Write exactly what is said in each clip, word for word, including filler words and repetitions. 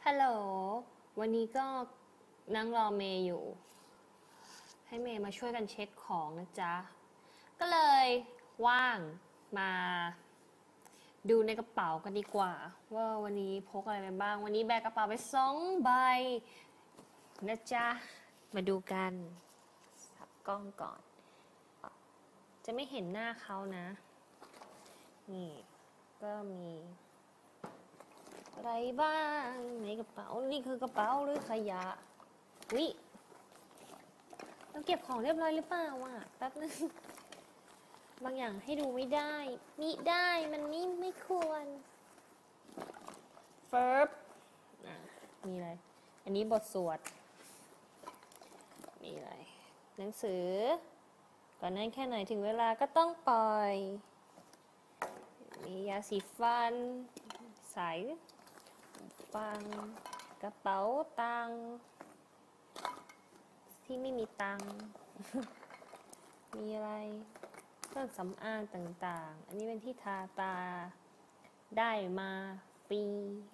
ฮัลโหลวันนี้ก็นั่งรอเมย์อยู่ให้เมย์มาช่วยกันเช็คของนะจ๊ะก็เลยว่างมาดูในกระเป๋ากันดีกว่าว่าวันนี้พกอะไรไปบ้างวันนี้แบกกระเป๋าไปสองใบนะจ๊ะมาดูกันสับกล้องก่อนจะไม่เห็นหน้าเขานะนี่ก็มีอะไรบ้างในกระเป๋านี่คือกระเป๋าหรือขยะวิเราเก็บของเรียบร้อยหรือเปล่าวะแป๊บนึงบางอย่างให้ดูไม่ได้มิได้มันนี่ไม่ควรเฟิร์บมีอะไรอันนี้บทสวดมีอะไรหนังสือก่อนนั้นแค่ไหนถึงเวลาก็ต้องปล่อยมียาสีฟันใสฟังกระเป๋าตังที่ไม่มีตัง มีอะไรเครื่องสำอางต่างๆอันนี้เป็นที่ทาตาได้มาฟรี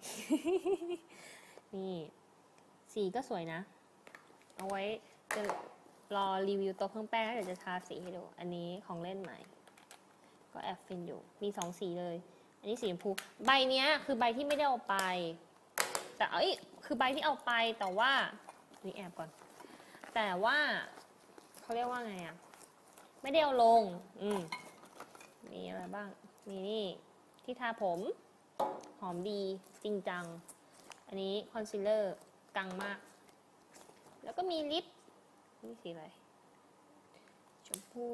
นี่สีก็สวยนะเอาไว้จะรอรีวิวตัวเครื่องแป้งแล้วเดี๋ยวจะทาสีให้ดูอันนี้ของเล่นใหม่ก็แอบฟินอยู่มีสองสีเลยอันนี้สีชมพูใบเนี้ยคือใบที่ไม่ได้เอาไปแต่เอ้ยคือใบที่เอาไปแต่ว่านี่แอบก่อนแต่ว่าเขาเรียกว่าไงอะไม่ได้เอาลงอืมมีอะไรบ้างมีนี่ที่ทาผมหอมดีจริงจังอันนี้คอนซีลเลอร์กังมากแล้วก็มีลิปนี่สีอะไรชมพู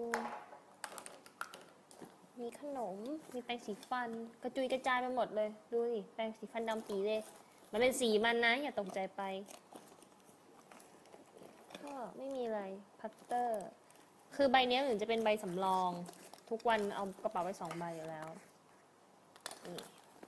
มีขนมมีแปรงสีฟันกระจุยกระจายไปหมดเลยดูสิแปรงสีฟันดำปีเลยมันเป็นสีมันนะอย่าตกใจไปก็ไม่มีอะไรพัตเตอร์คือใบนี้เหมือนจะเป็นใบสำรองทุกวันเอากระเป๋าไปสองใบอยู่แล้วนี่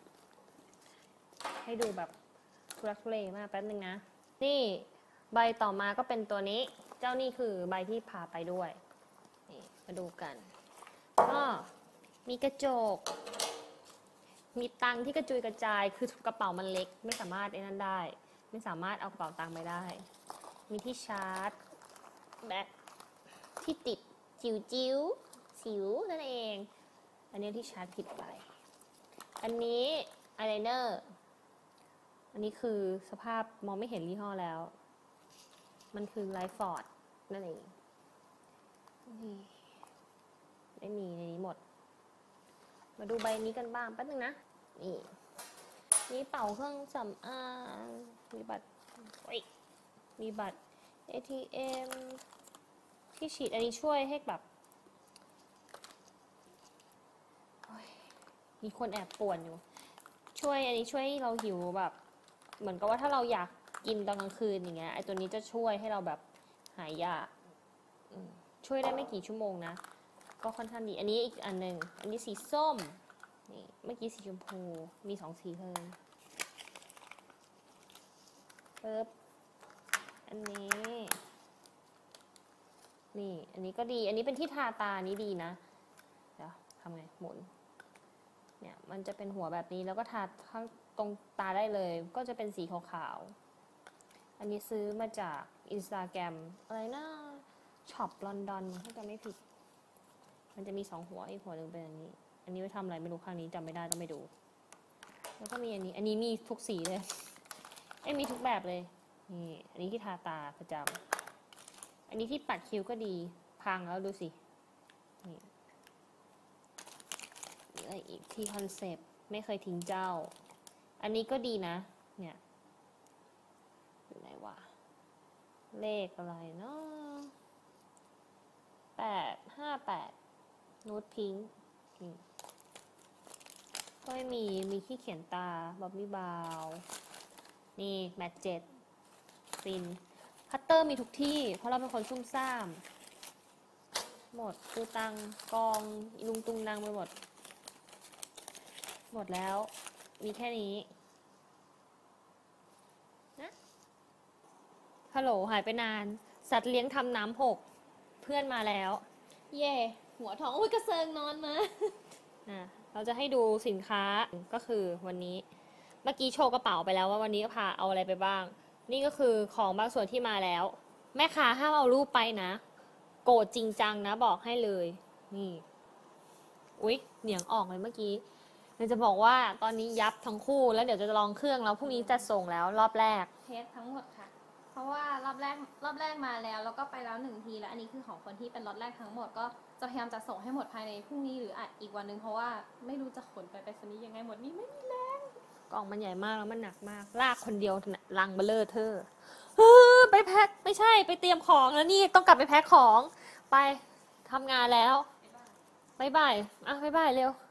ให้ดูแบบทุลักทุเลมากแป๊บนึงนะนี่ใบต่อมาก็เป็นตัวนี้เจ้านี่คือใบที่พาไปด้วยนี่มาดูกันก็มีกระจกมีตังที่กระจุยกระจายคือกระเป๋ามันเล็กไม่สามารถไอ้นั่นได้ไม่สามารถเอากระเป๋าตังไปได้มีที่ชาร์จแบตที่ติดจิ๋วจิ๋วสิวนั่นเองอันนี้ที่ชาร์จผิดไปอันนี้อายไลเนอร์อันนี้คือสภาพมองไม่เห็นยี่ห้อแล้วมันคือไลฟ์ฟอร์ดนั่นเองนี่ไม่มีในนี้หมดมาดูใบนี้กันบ้างแป๊บนึงนะนี่มีเป่าเครื่องสำอางมีบัตรมีบัตร เอ ที เอ็ม ที่ฉีดอันนี้ช่วยให้แบบมีคนแอบป่วนอยู่ช่วยอันนี้ช่วยให้เราหิวแบบเหมือนกับว่าถ้าเราอยากกินตอนกลางคืนอย่างเงี้ยไอตัวนี้จะช่วยให้เราแบบหายยากช่วยได้ไม่กี่ชั่วโมงนะก็ค่อนข้างดีอันนี้อีกอันหนึ่งอันนี้สีส้มนี่เมื่อกี้สีชมพูมีสองสีเลยเปิ๊บอันนี้นี่อันนี้ก็ดีอันนี้เป็นที่ทาตานี้ดีนะเดี๋ยวทำไงหมุนเนี่ยมันจะเป็นหัวแบบนี้แล้วก็ทาข้างตรงตาได้เลยก็จะเป็นสีขาวๆอันนี้ซื้อมาจากอินสตาแกรมอะไรนะช็อปลอนดอนถ้าจำไม่ผิดมันจะมีสองหัวอีกหัวหนึ่งเป็นอันนี้อันนี้ไว้ทำอะไรไม่รู้ครั้งนี้จำไม่ได้ต้องไปดูแล้วก็มีอันนี้อันนี้มีทุกสีเลยไอ้มีทุกแบบเลยนี่อันนี้ที่ทาตาประจำอันนี้ที่ปัดคิ้วก็ดีพังแล้วดูสินี่อะไรอีกที่คอนเซปต์ไม่เคยทิ้งเจ้าอันนี้ก็ดีนะเนี่ยอยู่ไหนวะเลขอะไรเนาะแปดห้าแปดนูดพิงค์ก็ไม่มีมีที่เขียนตาบ๊อบบี้บาวนี่แมทเจ็ดฟินคัตเตอร์มีทุกที่เพราะเราเป็นคนซุ่มซ่ามหมดตูตังกองลุงตุงนางไปหมดหมดแล้วมีแค่นี้นะฮัลโหลหายไปนานสัตว์เลี้ยงทำน้ำหกเพื่อนมาแล้วเย่หัวท้องอุ้ยกระเซิงนอนมาอ่ะเราจะให้ดูสินค้าก็คือวันนี้เมื่อกี้โชว์กระเป๋าไปแล้วว่าวันนี้พาเอาอะไรไปบ้าง นี่ก็คือของบางส่วนที่มาแล้ว แม่ค้าห้ามเอารูปไปนะ โกรธจริงจังนะบอกให้เลย นี่ อุ๊ยเหนียงออกเลยเมื่อกี้เดี๋ยวจะบอกว่าตอนนี้ยับทั้งคู่แล้วเดี๋ยวจะลองเครื่องแล้วพรุ่งนี้จะส่งแล้วรอบแรกเทสทั้งหมดค่ะ เพราะว่ารอบแรกรอบแรกมาแล้วแล้วก็ไปแล้วหนึ่งทีแล้วอันนี้คือของคนที่เป็นล็อตแรกทั้งหมดก็จะพยายามจะส่งให้หมดภายในพรุ่งนี้หรืออาจอีกวันนึงเพราะว่าไม่รู้จะขนไปไปรษณีย์ยังไงหมดนี่ไม่มีแรงกล่องมันใหญ่มากแล้วมันหนักมาก ลากคนเดียวลังเบลเลอร์เธอเออไปแพ็คไม่ใช่ไปเตรียมของแล้วนี่ต้องกลับไปแพ็คของไปทำงานแล้วบายบายอ่ะบายบายเร็ว